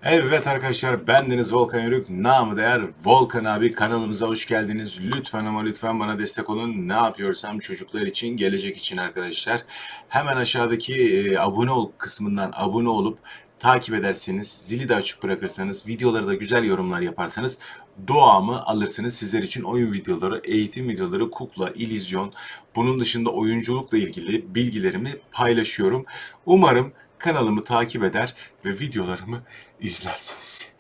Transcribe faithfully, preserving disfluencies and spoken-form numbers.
Evet arkadaşlar, bendeniz Volkan Yörük, namı değer Volkan abi, kanalımıza hoş geldiniz. Lütfen ama lütfen bana destek olun. Ne yapıyorsam çocuklar için, gelecek için arkadaşlar. Hemen aşağıdaki e, abone ol kısmından abone olup takip ederseniz, zili de açık bırakırsanız, videoları da güzel yorumlar yaparsanız duamı alırsınız. Sizler için oyun videoları, eğitim videoları, kukla, illüzyon, bunun dışında oyunculukla ilgili bilgilerimi paylaşıyorum. Umarım kanalımı takip eder ve videolarımı izlersiniz.